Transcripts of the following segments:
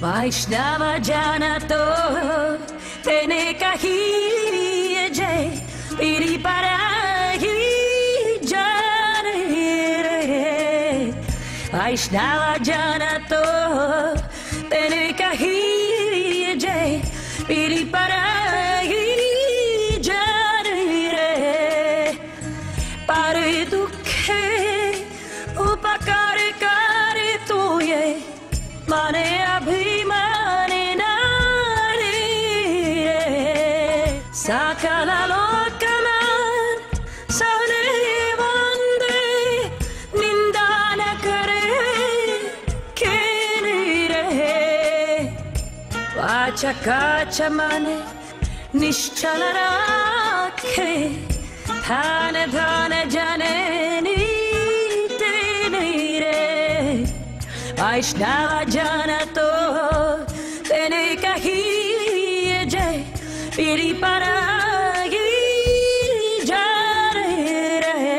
Vaishnav jana to tene kahiye jai piri parahi jane re. Vaishnav jana to tene kahiye jai piri parahi jane re. Pare dukhe upakar kare tu ye mane abhimane nari re. Sakala lokaman sane vande nindana kare kene re. Vacha kacha mane nischala rakhe dhane dhane janeni tene re. Vaishnav jana to tene kahiye jai piri parahi jane re.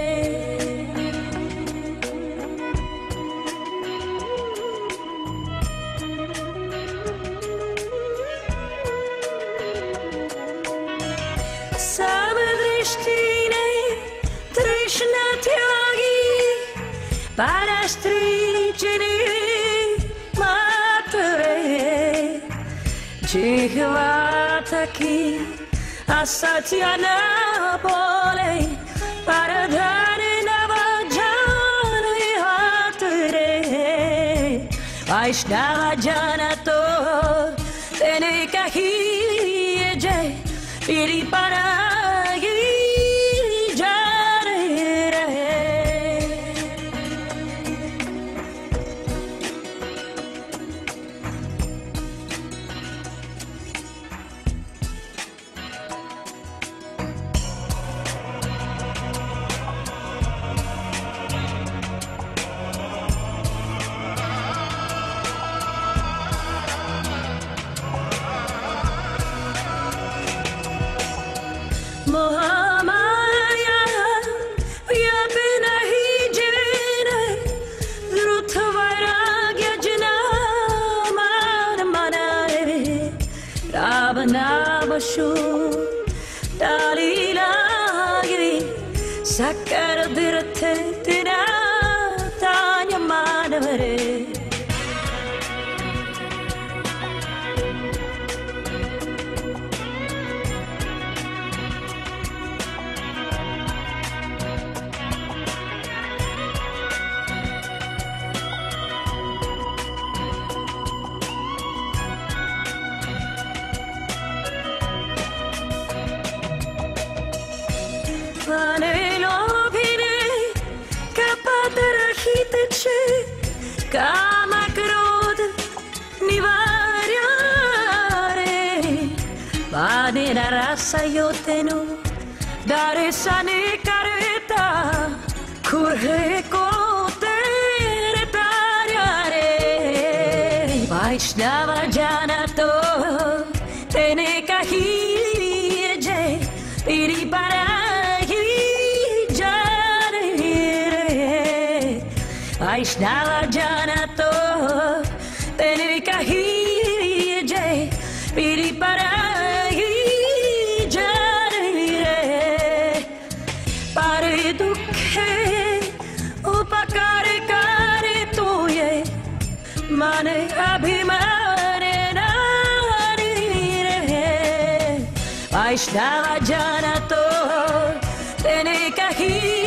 Samdrishti ne trishna tyagi parastri Jihva taki asatya na bole paradhane navajane hat re. Vaishnav jana to tene kahiye jai piri parahi jane re. Mohamaya yape nahi jene rutha vairagya jana man manare. Ravana bashu dali lagi sakar dirthe tina tanya manavare. Mane lobhine kapat rahit che kama krodh nivarya re. Mane narasa yotenu dare sane kareta kurhe ko tere tarya re. Vaishnav jana to tene kahiye jai piri parahi jane re. Vaishnav jana to tene kahiye jai piri parahi jane re. Pare dukhe upakar kare tu ye mane abhimane nari re. Vaishnav jana to tene kahiye